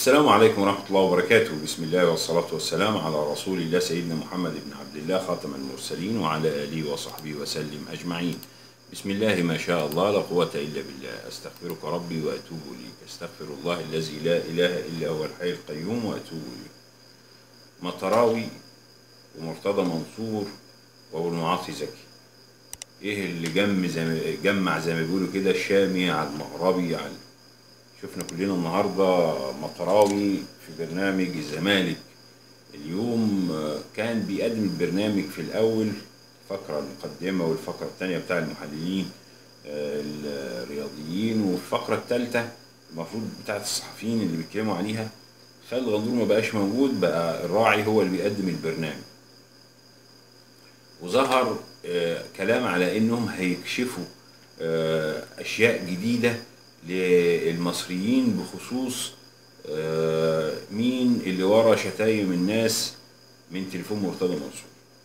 السلام عليكم ورحمة الله وبركاته. بسم الله والصلاة والسلام على رسول الله سيدنا محمد بن عبد الله خاتم المرسلين وعلى آله وصحبه وسلم أجمعين. بسم الله ما شاء الله لا قوة إلا بالله. أستغفرك ربي وأتوب إليك. أستغفر الله الذي لا إله إلا هو الحي القيوم وأتوب إليه. مطراوي ومرتضى منصور وأبو المعاطي زكي، إيه اللي جمع زي ما بيقولوا كده الشامي على المغربي على. شفنا كلنا النهارده مطراوي في برنامج الزمالك اليوم. كان بيقدم البرنامج في الاول الفقره المقدمه والفقره الثانيه بتاع المحللين الرياضيين، والفقره الثالثه المفروض بتاعه الصحفيين اللي بيتكلموا عليها. خالد غندور ما بقاش موجود، بقى الراعي هو اللي بيقدم البرنامج. وظهر كلام على انهم هيكشفوا اشياء جديده للمصريين بخصوص مين اللي ورا شتايم الناس من تليفون مرتضى منصور.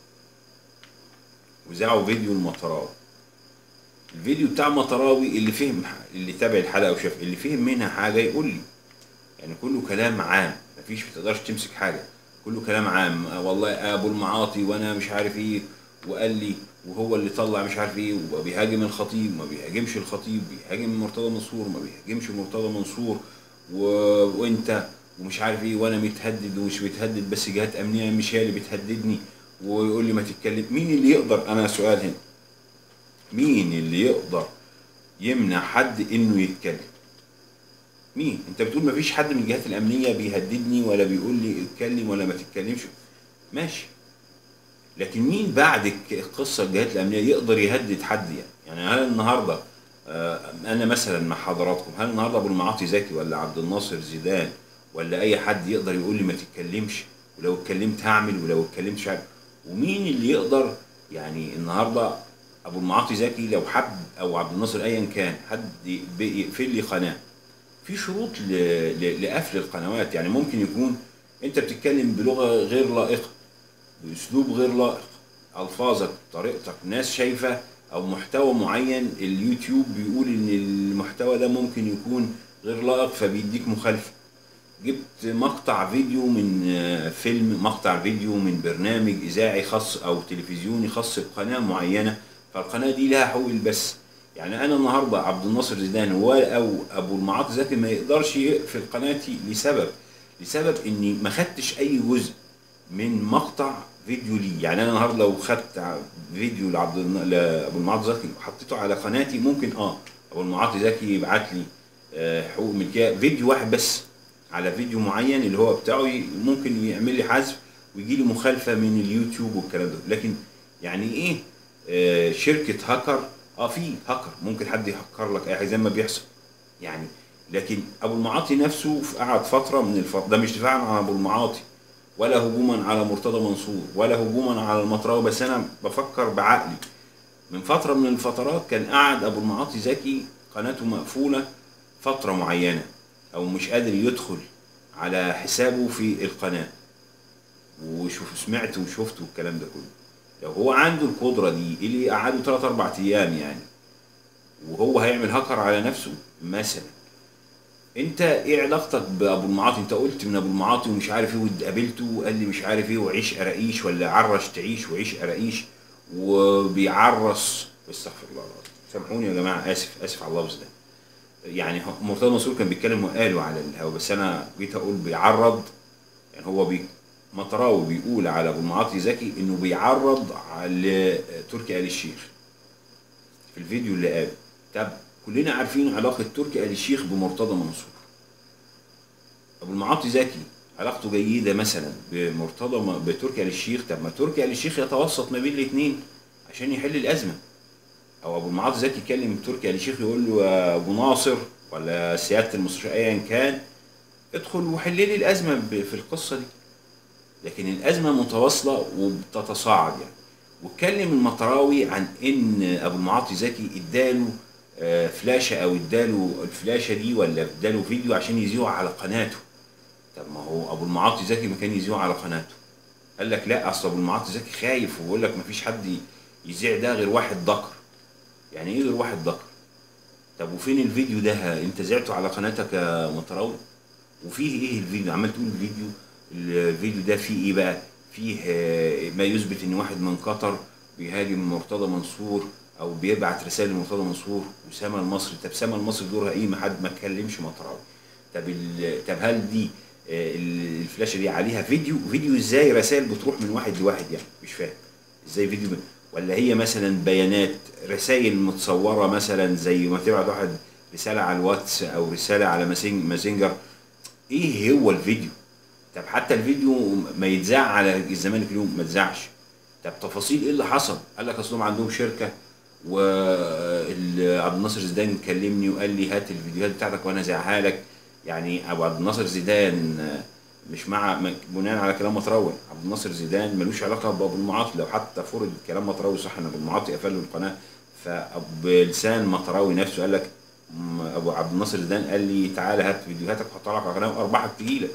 وزعوا فيديو المطراوي. الفيديو بتاع مطراوي اللي فهم، اللي تابع الحلقه وشاف اللي فهم منها حاجه يقول لي، يعني كله كلام عام، مفيش بتقدرش تمسك حاجه، كله كلام عام. والله ابو المعاطي وانا مش عارف ايه وقال لي، وهو اللي طلع مش عارف ايه، وبيهاجم الخطيب، ما بيهاجمش الخطيب، بيهاجم مرتضى منصور، ما بيهاجمش مرتضى منصور، وانت ومش عارف ايه، وانا متهدد ومش متهدد، بس جهات امنيه مش هي اللي بتهددني، ويقول لي ما تتكلم. مين اللي يقدر، انا سؤال هنا، مين اللي يقدر يمنع حد انه يتكلم؟ مين؟ انت بتقول ما فيش حد من الجهات الامنيه بيهددني ولا بيقول لي اتكلم ولا ما تتكلمش، ماشي، لكن مين بعد القصه الجهات الامنيه يقدر يهدد حد؟ يعني هل النهارده انا مثلا مع حضراتكم، هل النهارده ابو المعاطي زكي ولا عبد الناصر زيدان ولا اي حد يقدر يقول لي ما تتكلمش، ولو اتكلمت هعمل، ولو اتكلمت مش عارف؟ ومين اللي يقدر يعني النهارده ابو المعاطي زكي لو حب، او عبد الناصر ايا كان، حد يقفل لي قناه، في شروط لقفل القنوات. يعني ممكن يكون انت بتتكلم بلغه غير لائقه، باسلوب غير لائق، الفاظك، طريقتك، ناس شايفه، او محتوى معين اليوتيوب بيقول ان المحتوى ده ممكن يكون غير لائق فبيديك مخالفه. جبت مقطع فيديو من فيلم، مقطع فيديو من برنامج اذاعي خاص او تلفزيوني خاص بقناه معينه، فالقناه دي لها حقوق البث. يعني انا النهارده عبد الناصر زيدان هو او ابو المعاطي زكي ما يقدرش يقفل قناتي لسبب اني ما خدتش اي جزء من مقطع فيديو لي. يعني انا النهارده لو خدت فيديو لابو المعاطي زكي وحطيته على قناتي، ممكن ابو المعاطي زكي يبعت لي حقوق ملكيه فيديو واحد بس على فيديو معين اللي هو بتاعه، ممكن يعمل لي حذف ويجي لي مخالفه من اليوتيوب والكلام ده. لكن يعني ايه شركه هاكر؟ في هاكر ممكن حد يهكر لك اي حاجه زي ما بيحصل يعني. لكن ابو المعاطي نفسه قعد فتره من ده مش دفاعا عن ابو المعاطي ولا هجوما على مرتضى منصور ولا هجوما على المطراوي، بس انا بفكر بعقلي. من فتره من الفترات كان قاعد ابو المعاطي زكي قناته مقفوله فتره معينه، او مش قادر يدخل على حسابه في القناه، سمعت وشفت والكلام ده كله. لو هو عنده القدره دي، اللي قعدوا 3 4 ايام يعني، وهو هيعمل هاكر على نفسه مثلا، انت ايه علاقتك بابو المعاطي؟ انت قلت من ابو المعاطي ومش عارف ايه، وقابلته وقال لي مش عارف ايه، وعيش قراقيش، ولا عرش تعيش وعيش قراقيش، وبيعرس، استغفر الله العظيم، سامحوني يا جماعه، اسف على اللفظ ده. يعني مرتضى منصور كان بيتكلم وقاله على الهوا، بس انا جيت اقول بيعرض. يعني هو مطراوي بيقول على ابو المعاطي زكي انه بيعرض على تركي آل الشيخ في الفيديو اللي قاله. طب كلنا عارفين علاقه تركي آل الشيخ بمرتضى منصور. ابو المعاطي زكي علاقته جيده مثلا بتركي آل الشيخ، طب ما تركي آل الشيخ يتوسط ما بين الاثنين عشان يحل الازمه. او ابو المعاطي زكي يكلم تركي آل الشيخ يقول له يا ابو ناصر ولا سياده المستشار ايا كان، ادخل وحل لي الازمه في القصه دي. لكن الازمه متواصله وبتتصاعد يعني. واتكلم المطراوي عن ان ابو المعاطي زكي اداله فلاشه، او اداله الفلاشه دي، ولا اداله فيديو عشان يذيعه على قناته. طب ما هو ابو المعاطي زكي ما كان يذيعه على قناته. قال لك لا، اصل ابو المعاطي زكي خايف، وبيقول لك ما فيش حد يذيع ده غير واحد ذكر. يعني ايه غير واحد ذكر؟ طب وفين الفيديو ده؟ انت زعته على قناتك يا مطراوي؟ وفيه ايه الفيديو؟ عمال تقول الفيديو ده فيه ايه بقى؟ فيه ما يثبت ان واحد من قطر بيهاجم مرتضى منصور او بيبعت رسائل لمرتضى منصور وسام المصري. طب سام المصري دورها ايه؟ ما حد ما اتكلمش مطراوي. طب طب هل دي الفلاشه دي عليها فيديو ازاي رسائل بتروح من واحد لواحد؟ يعني مش فاهم ازاي فيديو ولا هي مثلا بيانات رسائل متصوره مثلا زي ما تبعت واحد رساله على الواتس او رساله على ماسنجر. ايه هو الفيديو؟ طب حتى الفيديو ما يتذاع على الزمالك اليوم ما اتذاعش. طب تفاصيل ايه اللي حصل؟ قال لك اصلهم عندهم شركه وعبد الناصر زيدان كلمني وقال لي هات الفيديوهات بتاعتك وانا اذاعها لك. يعني ابو عبد الناصر زيدان مش مع بناء على كلام مطراوي. عبد الناصر زيدان ملوش علاقه بابو المعاطي. لو حتى فرض كلام مطراوي صح ان ابو المعاطي قفل له القناه، فبلسان مطراوي نفسه قال لك ابو عبد الناصر زيدان قال لي تعالى هات فيديوهاتك وحطها لك على القناه وارباحك تجيلك.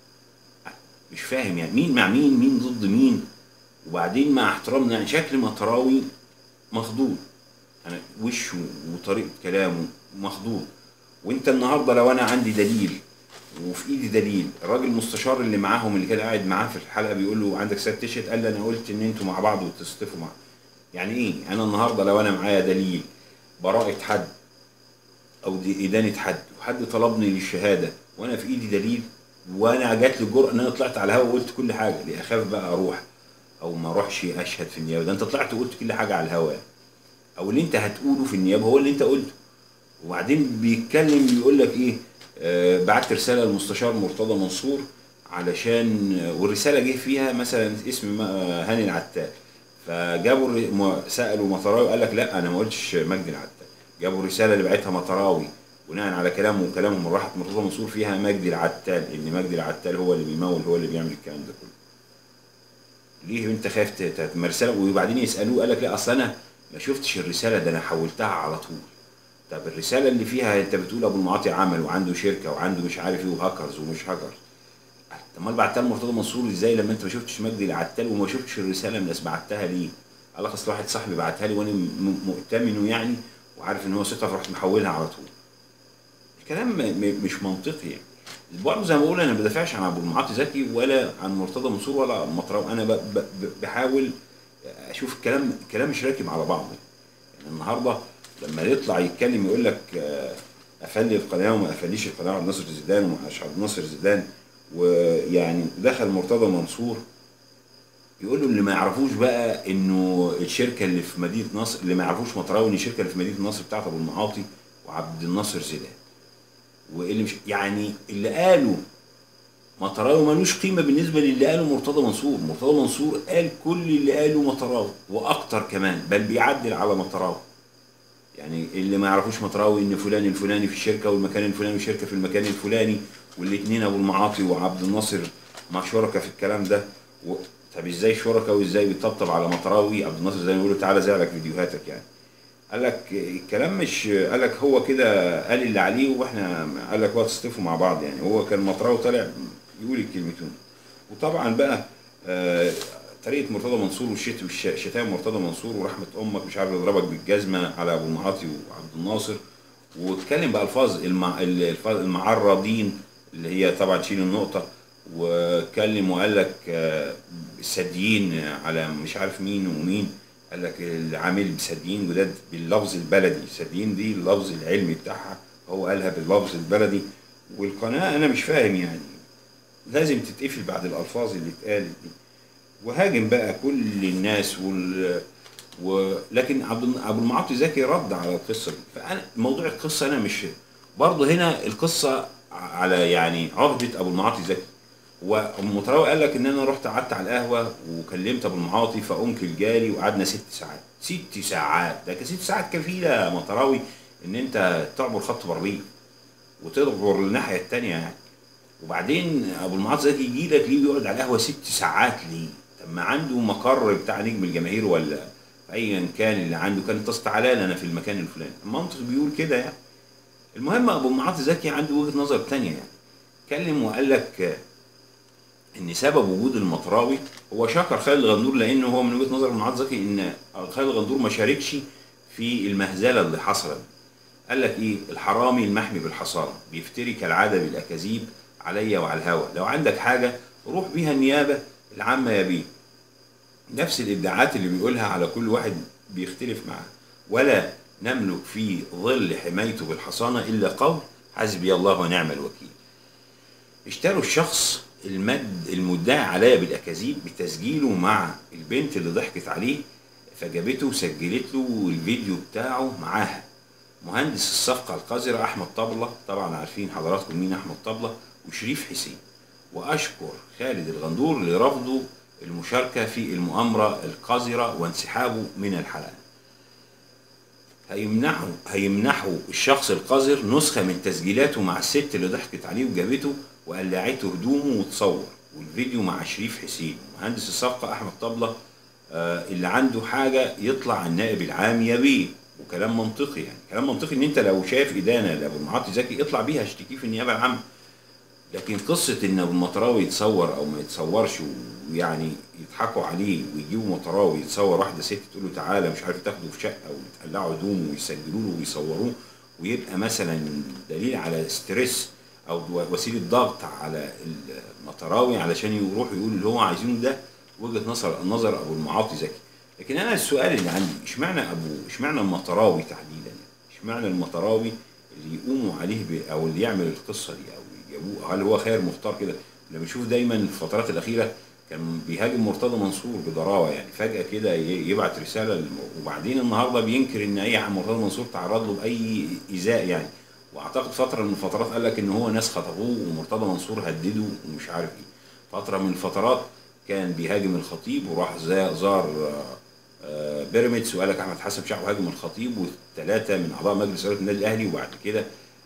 مش فاهم يعني مين مع مين، مين ضد مين. وبعدين مع احترامنا يعني شكل مطراوي مخضوض، انا وشه وطريقه كلامه مخضوض. وانت النهارده لو انا عندي دليل وفي ايدي دليل، الراجل المستشار اللي معاهم اللي كان قاعد معاه في الحلقه بيقول له عندك سيد تشهد؟ قال لي انا قلت ان انتوا مع بعض وتصطفوا مع. يعني ايه؟ انا النهارده لو انا معايا دليل براءه حد او دي ادانه حد وحد طلبني للشهاده وانا في ايدي دليل، وانا جات لي الجرأه ان انا طلعت على الهوا وقلت كل حاجه، ليه اخاف بقى اروح او ما اروحش اشهد في النيابه؟ ده انت طلعت وقلت كل حاجه على الهوا، او اللي انت هتقوله في النيابه هو اللي انت قلته. وبعدين بيتكلم بيقول لك ايه؟ بعت رساله للمستشار مرتضى منصور علشان والرساله جه فيها مثلا اسم هاني العتال. فجابوا سالوا مطراوي قال لك لا انا ما قلتش مجدي العتال. جابوا الرساله اللي بعتها مطراوي بناء على كلامه وكلامهم راحت مرتضى منصور فيها مجدي العتال، ان مجدي العتال هو اللي بيمول هو اللي بيعمل الكلام ده كله. ليه انت خايف رساله؟ وبعدين يسالوه قال لك لا اصل انا ما شفتش الرساله، ده انا حولتها على طول. طب الرساله اللي فيها انت بتقول ابو المعاطي عمل وعنده شركه وعنده مش عارف ايه وهاكرز ومش هاكرز، طب امال بعتها لمرتضى منصور ازاي لما انت ما شفتش مجدي العتال وما شفتش الرساله؟ الناس بعتها ليه؟ قال لك اصل واحد صاحبي بعتها لي وانا مؤتمنه يعني وعارف ان هو ثقه فرحت محولها على طول. الكلام مش منطقي يعني. برضه زي ما بقول انا ما بدافعش عن ابو المعاطي زكي ولا عن مرتضى منصور ولا مطراوي، انا بحاول اشوف الكلام مش راكب على بعضه. يعني النهارده لما يطلع يتكلم يقول لك افلي القناه وما افليش القناه عبد الناصر زيدان ومش عبد الناصر زيدان، ويعني دخل مرتضى منصور يقول له اللي ما يعرفوش بقى انه الشركه اللي في مدينه نصر، اللي ما يعرفوش مطراوي ان الشركه اللي في مدينه نصر بتاعت ابو المعاطي وعبد الناصر زيدان. واللي مش يعني اللي قاله مطراوي ملوش قيمه بالنسبه للي قاله مرتضى منصور. مرتضى منصور قال كل اللي قاله مطراوي واكتر كمان، بل بيعدل على مطراوي. يعني اللي ما يعرفوش مطراوي ان فلان الفلاني في الشركه والمكان الفلاني والشركه في المكان الفلاني والاثنين ابو المعاطي وعبد الناصر مع شركاء في الكلام ده طب ازاي شركاء وازاي بيطبطب على مطراوي؟ عبد الناصر زي ما بيقولوا تعالى زي لك فيديوهاتك يعني. قال لك الكلام مش قال لك هو كده قال اللي عليه واحنا قال لك هو تصطفوا مع بعض يعني. هو كان مطراوي طالع يقول الكلمتين. وطبعا بقى طريقه مرتضى منصور والشتايم مرتضى منصور ورحمه امك مش عارف يضربك بالجزمه على ابو المعاطي وعبد الناصر. واتكلم بالفاظ المعرضين اللي هي طبعا شيل النقطه. واتكلم وقال لك الساديين على مش عارف مين ومين. قال لك العامل بساديين جداد باللفظ البلدي، الساديين دي اللفظ العلمي بتاعها هو قالها باللفظ البلدي. والقناه انا مش فاهم يعني لازم تتقفل بعد الالفاظ اللي اتقالت دي. وهاجم بقى كل الناس لكن ابو المعاطي زكي رد على القصه دي. فانا موضوع القصه انا مش برضه هنا القصه على يعني عهده ابو المعاطي زكي. ومطراوي قال لك ان انا رحت قعدت على القهوه وكلمت ابو المعاطي فانكل جالي وقعدنا 6 ساعات. 6 ساعات ده 6 ساعات كفيله يا مطراوي ان انت تعبر خط برلين وتعبر الناحيه الثانيه يعني. وبعدين ابو المعاطي زكي يجي لك ليه بيقعد على القهوه 6 ساعات ليه؟ طب ما عنده مقر بتاع نجم الجماهير ولا ايا كان اللي عنده كان تعالى انا في المكان الفلاني. المنطق بيقول كده يعني. المهم ابو المعاطي زكي عنده وجهه نظر ثانيه يعني. اتكلم وقال لك ان سبب وجود المطراوي هو شكر خالد الغندور لانه هو من وجهه نظر ابو المعاطي زكي ان خالد الغندور ما شاركش في المهزله اللي حصلت. قال لك ايه؟ الحرامي المحمي بالحصانه بيفتري كالعاده بالاكاذيب عليا وعلى الهوا. لو عندك حاجه روح بيها النيابه العامه يا بيه. نفس الادعاءات اللي بيقولها على كل واحد بيختلف معاه. ولا نملك في ظل حمايته بالحصانه الا قول حسبي الله ونعم الوكيل. اشتروا الشخص المدعي عليا بالاكاذيب بتسجيله مع البنت اللي ضحكت عليه، فجابته وسجلت له الفيديو بتاعه معاها. مهندس الصفقه القذره احمد طبله، طبعا عارفين حضراتكم مين احمد طبله، وشريف حسين. واشكر خالد الغندور لرفضه المشاركه في المؤامره القذره وانسحابه من الحلقه. هيمنحوا الشخص القذر نسخة من تسجيلاته مع الست اللي ضحكت عليه وجابته وقلعته هدومه وتصور، والفيديو مع شريف حسين. مهندس الصفقة أحمد طبلة اللي عنده حاجة يطلع النائب العام يا بيه. وكلام منطقي، يعني كلام منطقي ان انت لو شايف ادانه لابو المعاطي زكي اطلع بيها اشتكيه في النيابه العامه. لكن قصه ان ابو المطراوي يتصور او ما يتصورش، ويعني يضحكوا عليه ويجيبوا مطراوي يتصور واحده ست تقول له تعالى مش عارف تاخده في شقه ويتقلعوا هدومه ويسجلوا له ويصوروه، ويبقى مثلا دليل على ستريس او وسيله ضغط على المطراوي علشان يروح يقول اللي هو عايزينه، ده وجهه نظر ابو المعاطي زكي. لكن انا السؤال اللي عندي اشمعنى المطراوي تحديدا؟ اشمعنى المطراوي اللي يقوموا عليه او اللي يعمل القصه دي او يجيبوه؟ هل هو خير مختار كده؟ لما بنشوف دايما الفترات الاخيره كان بيهاجم مرتضى منصور بضراوه، يعني فجاه كده يبعت رساله وبعدين النهارده بينكر ان اي مرتضى منصور تعرض له باي ايذاء يعني. واعتقد فتره من الفترات قال لك ان هو ناس خطفوه ومرتضى منصور هدده ومش عارف ايه. فتره من الفترات كان بيهاجم الخطيب وراح زار بيراميدز وقال لك احمد حسن شحو هاجم الخطيب وثلاثه من اعضاء مجلس اداره النادي الاهلي. وبعد كده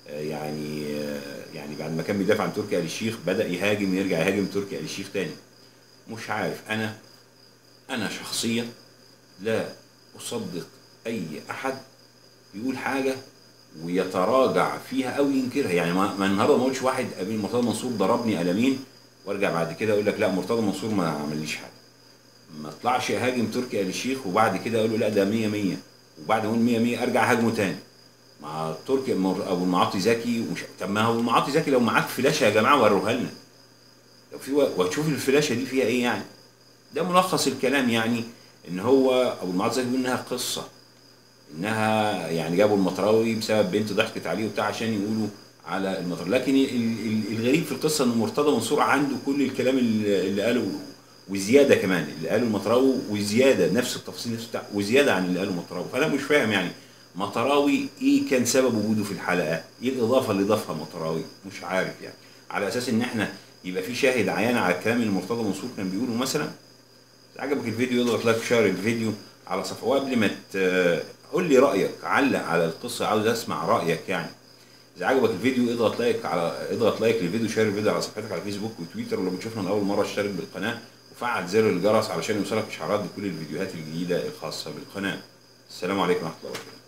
يعني بعد ما كان بيدافع عن تركي آل الشيخ بدا يرجع يهاجم تركي آل الشيخ تاني. مش عارف، انا شخصيا لا اصدق اي احد يقول حاجه ويتراجع فيها او ينكرها. يعني ما النهارده ما اقولش واحد قابل مرتضى منصور ضربني قلمين وارجع بعد كده اقول لك لا مرتضى منصور ما عمليش حاجه. ما اطلعش اهاجم تركي آل الشيخ وبعد كده اقول له لا ده 100 100، وبعد ما اقول 100 100 ارجع اهاجمه تاني. مع تركي ابو المعاطي زكي طب ما هو المعاطي زكي لو معاك فلاشه يا جماعه وروها لنا، لو في وتشوف الفلاشه دي فيها ايه يعني. ده ملخص الكلام، يعني ان هو ابو المعاطي زكي بيقول انها قصه، انها يعني جابوا المطراوي بسبب بنت ضحكت عليه وبتاع عشان يقولوا على المطراوي. لكن الغريب في القصه ان مرتضى منصور عنده كل الكلام اللي قاله وزياده كمان، اللي قاله المطراوي وزياده نفس التفاصيل نفس بتاع وزياده عن اللي قاله المطراوي. فانا مش فاهم يعني مطراوي ايه كان سبب وجوده في الحلقه؟ ايه الاضافه اللي ضافها مطراوي؟ مش عارف يعني، على اساس ان احنا يبقى في شاهد عيان على الكلام اللي مرتضى منصور كان بيقوله مثلا. عجبك الفيديو اضغط لايك وشير الفيديو على صفحه. وقبل ما قول لي رايك، علق على القصه، عاوز اسمع رايك يعني. اذا عجبك الفيديو اضغط لايك للفيديو، شير الفيديو على صفحتك على فيسبوك وتويتر، ولو بتشوفنا لاول مره اشترك بالقناه وفعل زر الجرس علشان يوصلك اشعارات بكل الفيديوهات الجديده الخاصه بالقناه. السلام عليكم ورحمه الله وبركاته.